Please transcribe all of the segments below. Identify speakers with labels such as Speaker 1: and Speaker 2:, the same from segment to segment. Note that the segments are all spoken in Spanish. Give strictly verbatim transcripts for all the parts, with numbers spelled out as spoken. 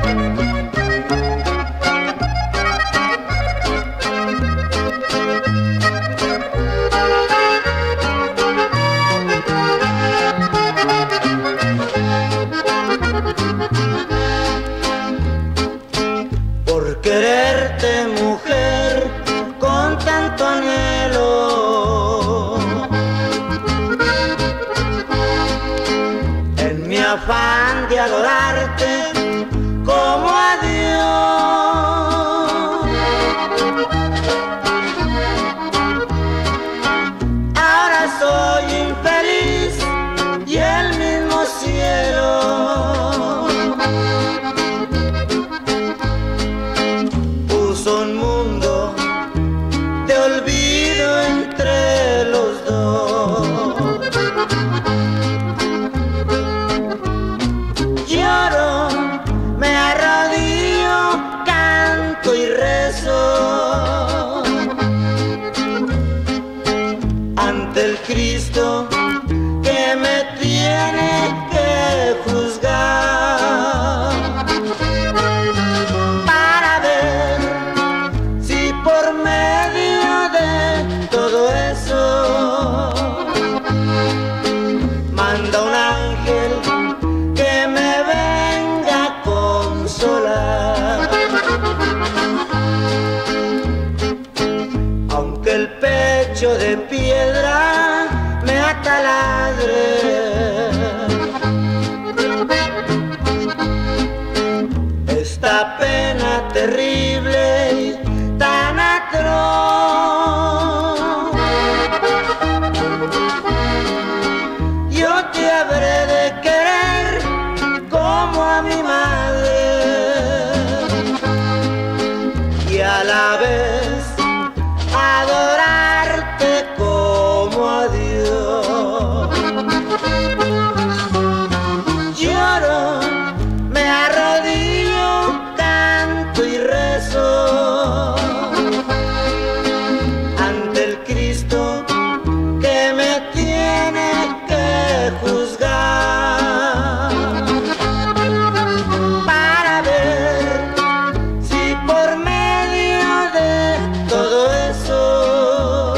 Speaker 1: Por quererte, mujer, con tanto anhelo, en mi afán de adorarte como a Dios, ahora soy infeliz y el mismo cielo un mundo de olvido entre los dos. Lloro, me arrodillo, canto y rezo ante el Cristo que me tiene que juzgar, para ver por medio de todo eso manda un ángel que me venga a consolar. Aunque el pecho de piedra me ataladre, esta pena terrible tan atroz, yo te habré de querer como a mi madre y a la vez adorarte como a Dios. Lloro, me arrodillo, canto y rezo ante el Cristo que me tiene que juzgar, para ver si por medio de todo eso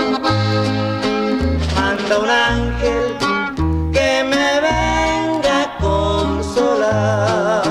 Speaker 1: manda un ángel que me venga a consolar.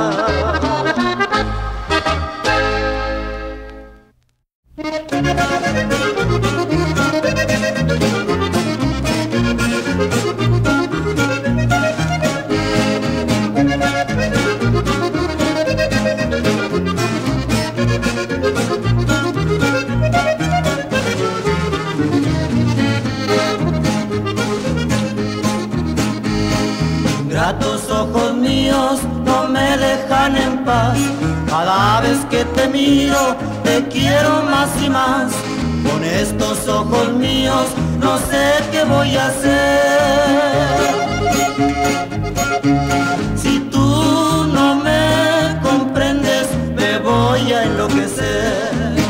Speaker 2: Ingratos ojos míos no me dejan en paz, cada vez que te miro te quiero más y más. Con estos ojos míos no sé qué voy a hacer. Si tú no me comprendes, me voy a enloquecer.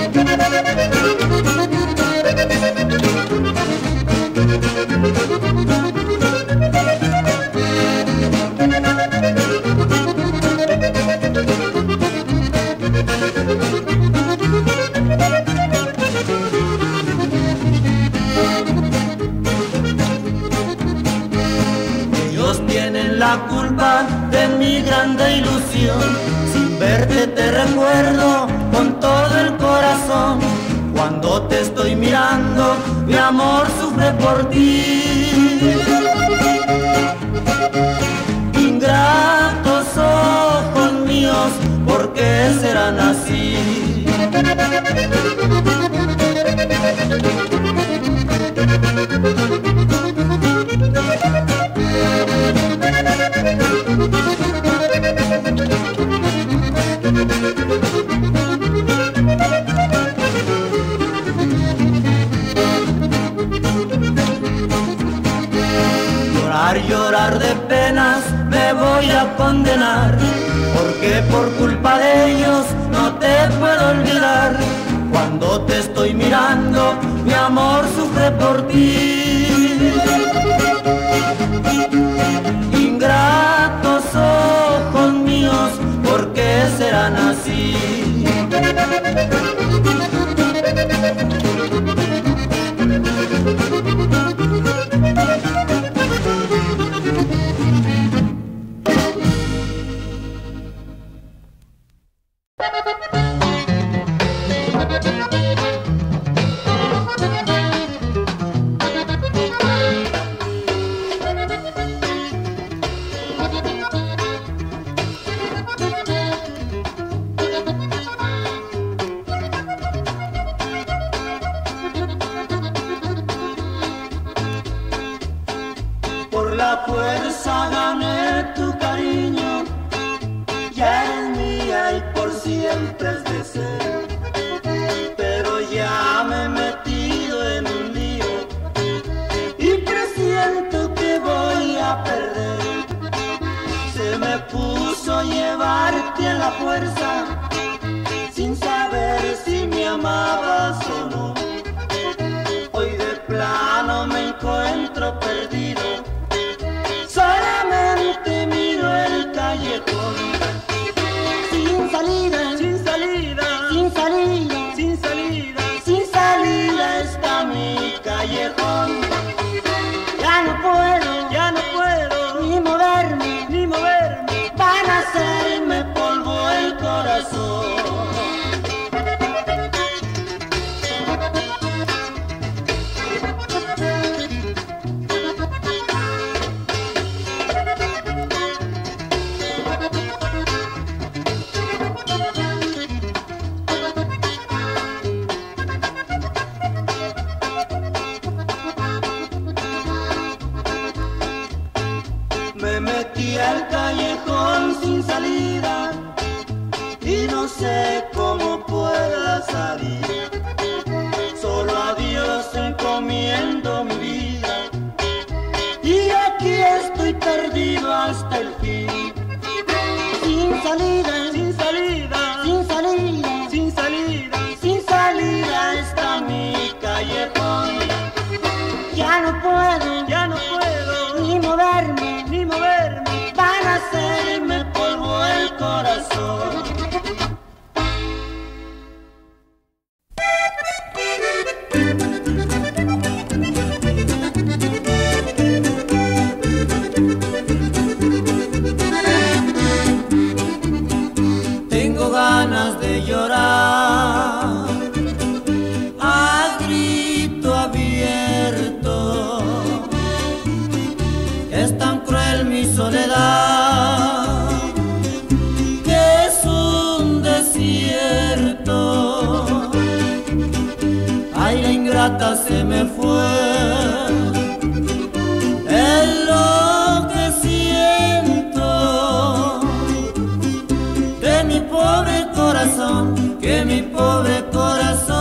Speaker 2: Ellos tienen la culpa de mi grande ilusión. Sin verte te recuerdo con todo el corazón. Cuando te estoy mirando, mi amor sufre por ti. Ingratos ojos míos, ¿por qué serán así? Llorar, llorar de penas me voy a condenar, porque por culpa de ellos no te puedo olvidar. Cuando te estoy mirando, mi amor sufre por ti. Ingratos ojos míos, ¿por qué serán así.
Speaker 1: Por la fuerza gané tu cariño, ya eres mía y por siempre has de ser. Pero ya me he metido en un lío y presiento que voy a perder. Se me puso a llevarte a la fuerza, sin saber si me amabas o no. Hoy de plano me encuentro perdido, solamente miro el callejón. Sin salida, sin salida, sin salida, sin salida, sin salida está mi callejón. Ya no puedo, ya no puedo, ni moverme, ni moverme, van a hacerme polvo el corazón. Me metí al callejón sin salida y no sé cómo pueda salir. Solo a Dios encomiendo mi vida y aquí estoy perdido hasta el fin. Sin salida, sin salida, sin salida, sin salida, sin salida está mi callejón. Ya no puedo, ya no puedo, ni moverme, ni moverme, van a hacerme polvo el corazón.
Speaker 2: Tengo ganas de llorar a grito abierto. Es tan cruel mi soledad que es un desierto. Ay, la ingrata se me fue, es lo que siento de mi pobre corazón, que mi pobre corazón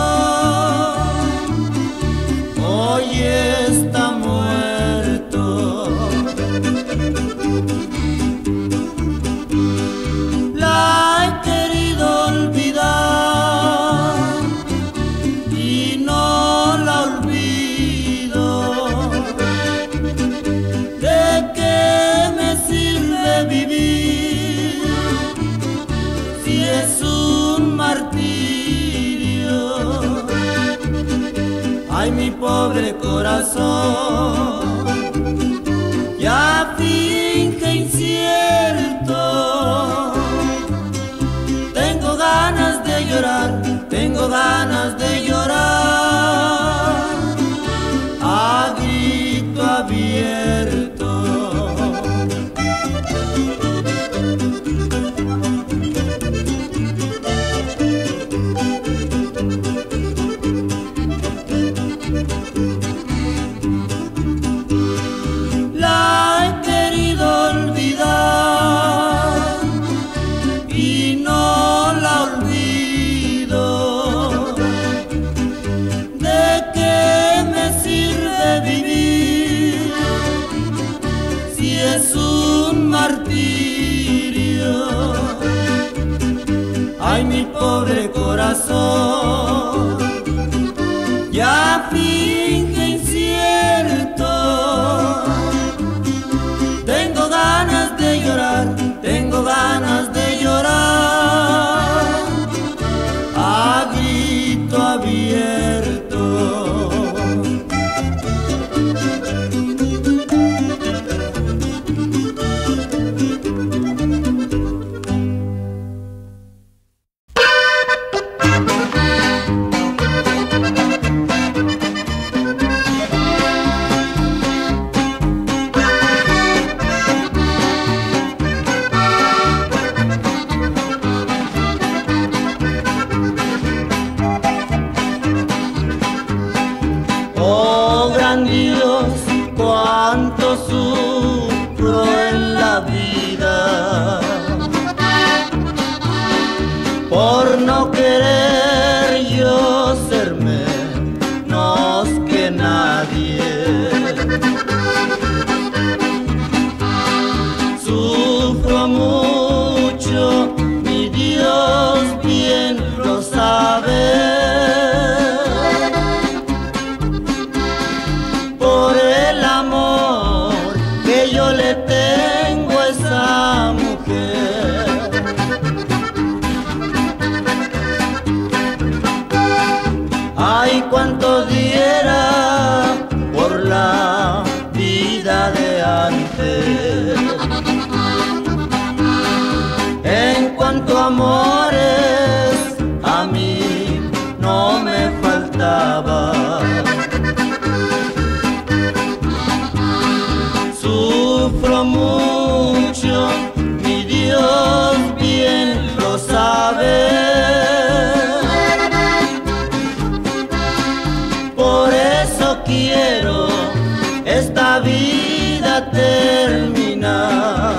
Speaker 2: hoy está muerto. La he querido olvidar y no la olvido. ¿De qué me sirve vivir si es un martirio? Ay, mi pobre corazón ya finge incierto. Tengo ganas de llorar, tengo ganas de llorar a grito abierto. La he querido olvidar y no la olvido. ¿De qué me sirve vivir si es un martirio? Ay, mi pobre corazón ya finge incierto. Tengo ganas de llorar, tengo ganas de llorar por no querer yo ser menos que nadie. Sufro mucho, mi Dios bien lo sabe, por el amor que yo le tengo a esa mujer. Ay, cuánto diera por la vida de antes. En cuanto a amores, a mí no me faltaba. Sufro mucho, mi Dios bien lo sabe. Por eso quiero esta vida terminar.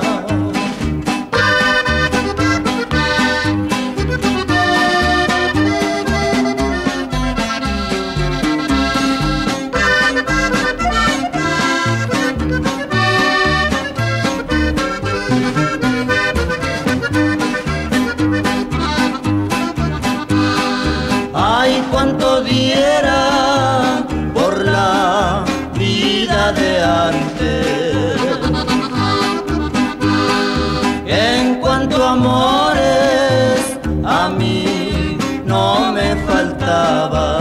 Speaker 2: Ay, cuánto diera por la vida de antes. En cuanto a amores, a mí no me faltaba.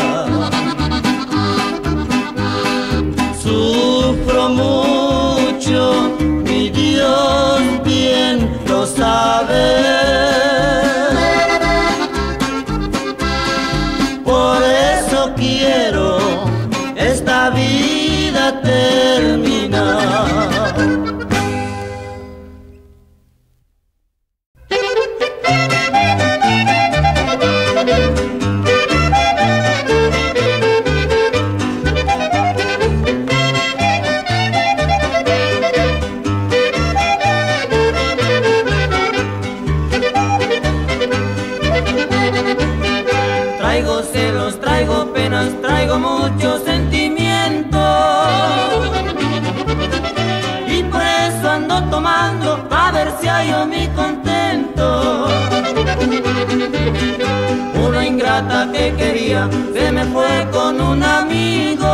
Speaker 2: Sufro mucho, mi Dios bien lo sabe. Por eso quiero esta vida terminar. Traigo celos, traigo penas, traigo muchos sentimientos, y por eso ando tomando a ver si hallo mi contento. Una ingrata que quería se me fue con un amigo,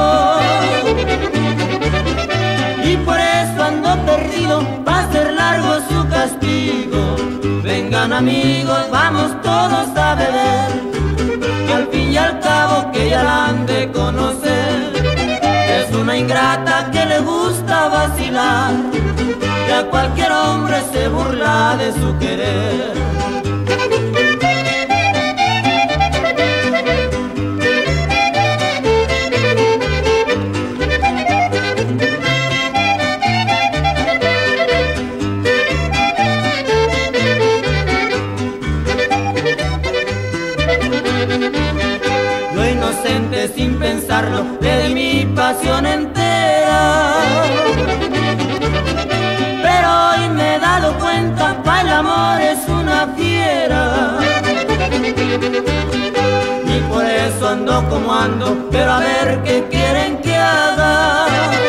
Speaker 2: y por eso ando perdido, va a ser largo su castigo. Vengan amigos, vamos todos a beber, que al fin y al cabo que ya la han de conocer. Es una ingrata que le gusta vacilar, que a cualquier hombre se burla de su querer. Inocente sin pensarlo, le di mi pasión entera, pero hoy me he dado cuenta, pa' el amor es una fiera. Y por eso ando como ando, pero a ver qué quieren que haga.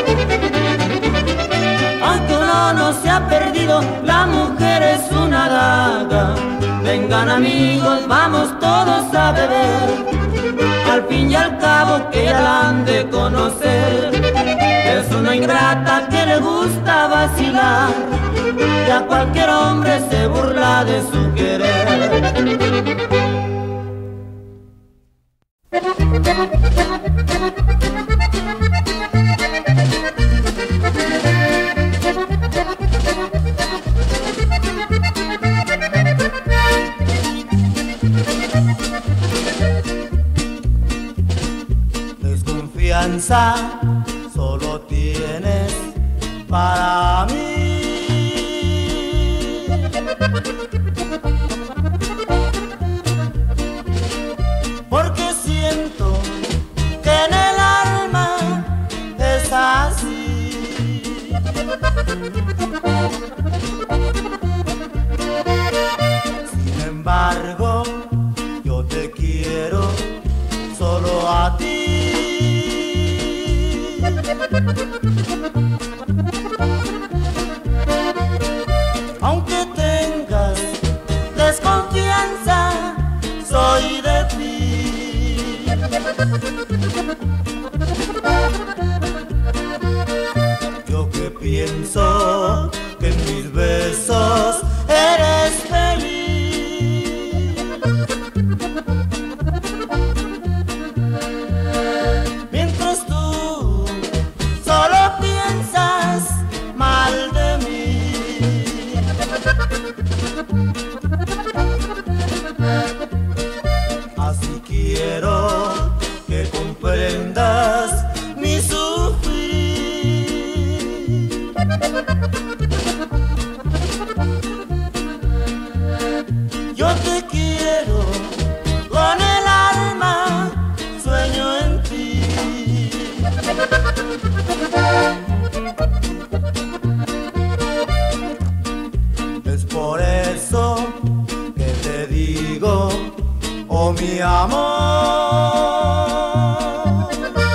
Speaker 2: Aunque uno no se ha perdido, la mujer es una daga. Vengan amigos, vamos todos a beber, al fin y al cabo que ya la han de conocer. Es una ingrata que le gusta vacilar, que a cualquier hombre se burla de su querer. Desconfianza solo tienes para mí, porque siento que en el alma es así. Sin embargo, Aunque tengas desconfianza, soy de ti. Yo que pienso que en mis besos eres feliz, mientras tú solo piensas mal de mí. Así quiero que comprendas mi sufrir. Yo te quiero con el alma, sueño en ti. Es por eso que te digo, oh mi amor,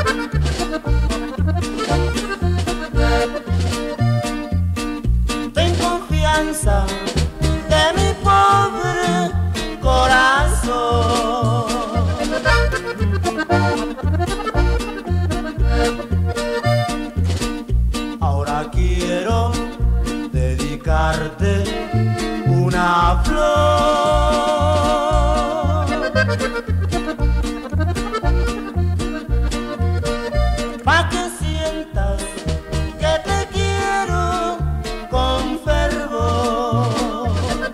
Speaker 2: ten confianza de mi pobre corazón. Ahora quiero dedicarte una flor, pa' que sientas que te quiero con fervor.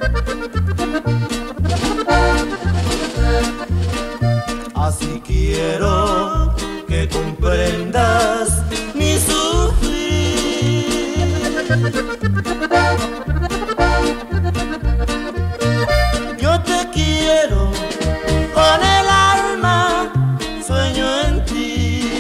Speaker 2: Así quiero que comprendas mi sufrir. Yo te quiero con el alma, sueño en ti.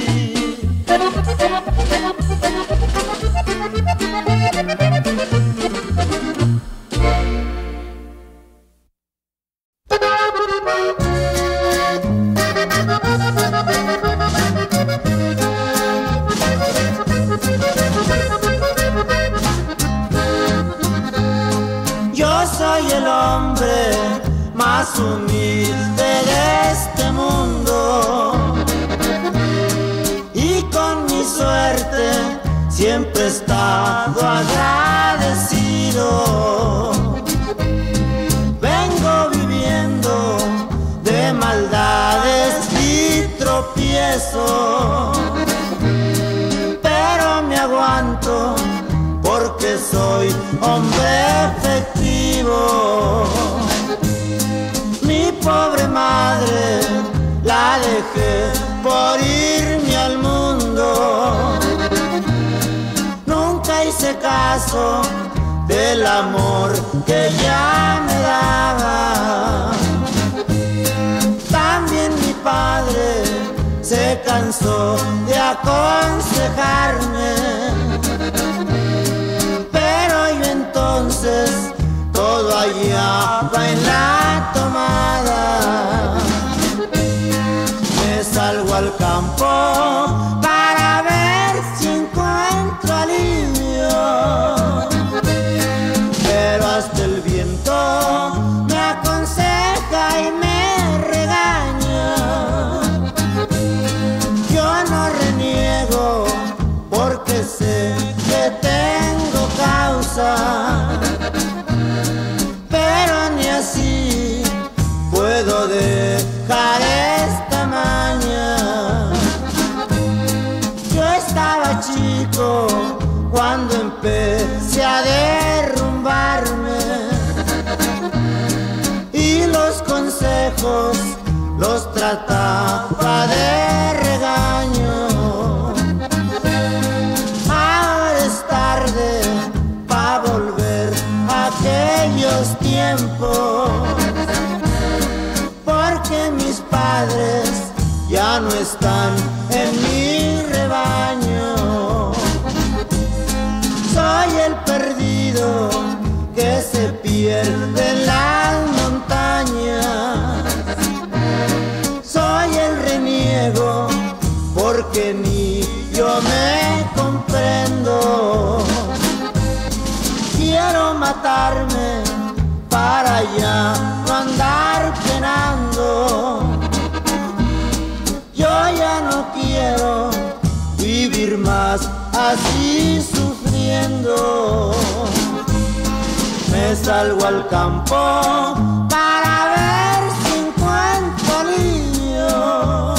Speaker 2: Yo soy el hombre más humilde de este mundo y con mi suerte siempre he estado agradecido. Vengo viviendo de maldades y tropiezos, pero me aguanto porque soy hombre efectivo. Mi pobre madre la dejé por irme al mundo. Nunca hice caso del amor que ella me daba. También mi padre se cansó de aconsejarme, pero yo entonces todo hallaba en la tomada. Me salgo al campo para ver si encuentro alivio, pero hasta el viento me aconseja y me regaña. Yo no reniego porque sé que tengo causa, pero ni así puedo dejar esta maña. Yo estaba chico cuando empecé a derrumbarme y los consejos los trataba de regaño. Ahora es tarde pa' volver a aquellos tiempos, porque mis padres ya no están en mi rebaño. Soy el perdido que se pierde en las montañas. Soy el reniego porque ni yo me comprendo. así sufriendo me salgo al campo para ver si encuentro alivio,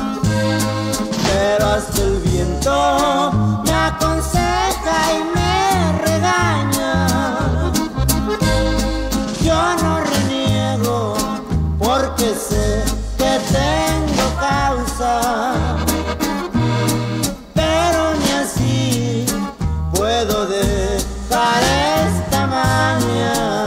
Speaker 2: pero hasta el viento me aconseja y me regaña. Yo no reniego porque sé que tengo causa, pero ni así puedo dejar esta maña.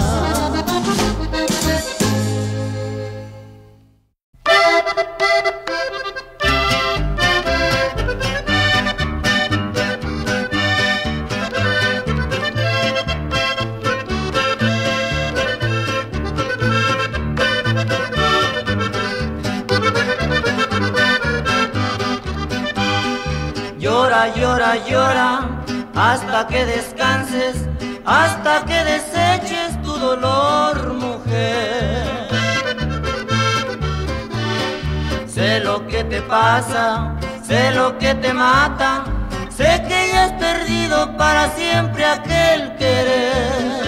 Speaker 2: Llora, llora, llora, hasta que descanses, hasta que deseches tu dolor, mujer. Sé lo que te pasa, sé lo que te mata, sé que ya has perdido para siempre aquel querer.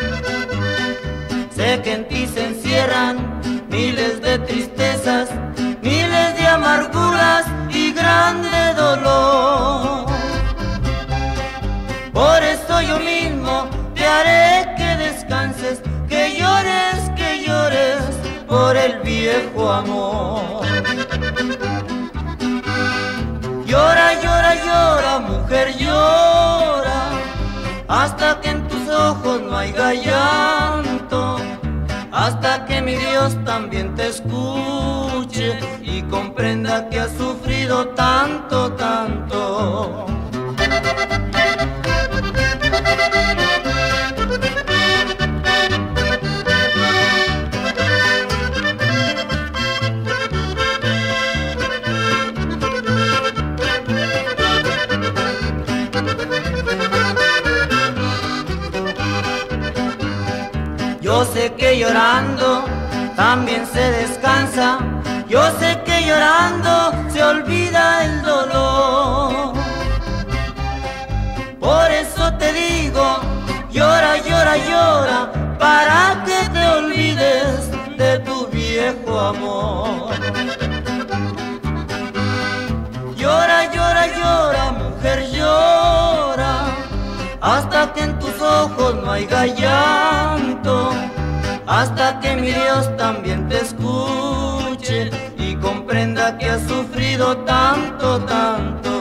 Speaker 2: Sé que en ti se encierran miles de tristezas, miles de amarguras y grande dolor. Por eso yo mismo te haré que descanses, que llores, que llores por el viejo amor. Llora, llora, llora, mujer, llora, hasta que en tus ojos no haya llanto, hasta que mi Dios también te escuche y comprenda que has sufrido tanto, tanto. Yo sé que llorando también se descansa, yo sé que llorando se olvida el dolor. Por eso te digo, llora, llora, llora, para que te olvides de tu viejo amor. Llora, llora, llora, mujer, llora, hasta que en tus ojos no haya llanto, hasta que mi Dios también te escuche y comprenda que has sufrido tanto, tanto.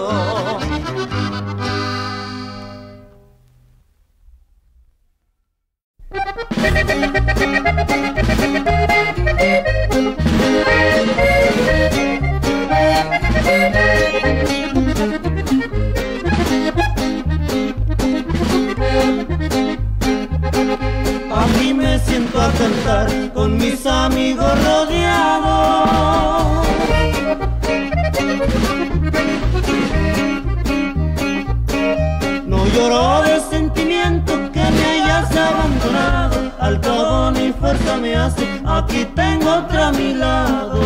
Speaker 2: Aquí me siento a cantar con mis amigos rodeados. No lloro de sentimiento que me hayas abandonado, al cabo ni fuerza me hace, aquí tengo otra a mi lado.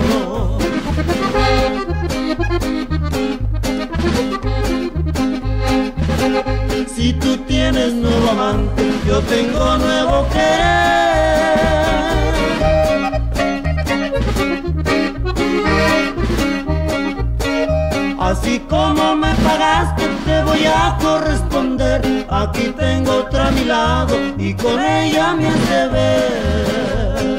Speaker 2: Si tú tienes nuevo amante, yo tengo nuevo querer. Así como me pagaste, te voy a corresponder. Aquí tengo otra a mi lado y con ella me has de ver.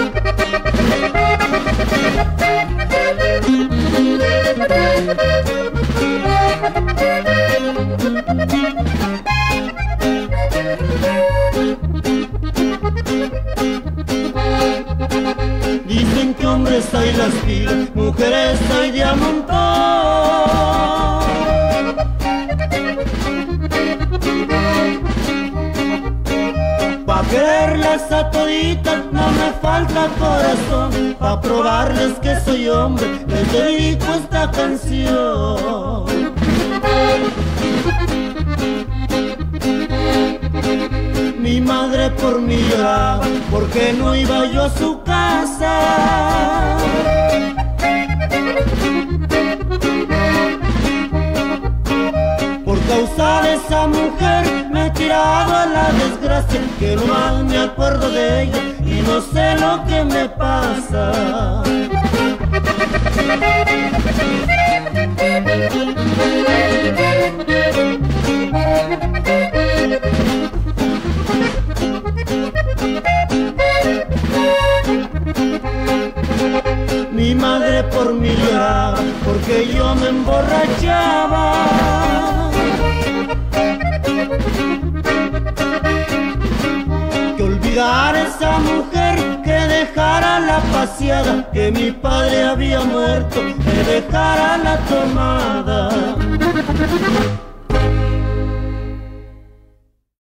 Speaker 2: Dicen que hombres hay las pilas, mujeres hay de a montón. Pa' quererlas a toditas no me falta corazón, pa' probarles que soy hombre les dedico esta canción. Mi madre por mí lloraba porque no iba yo a su casa. Por causa mujer me he tirado a la desgracia, que nomás me acuerdo de ella y no sé lo que me pasa. Mi madre por mí lloraba porque yo me emborrachaba. Que olvidara esa mujer, que dejara la paseada, que mi padre había muerto, que dejara la tomada.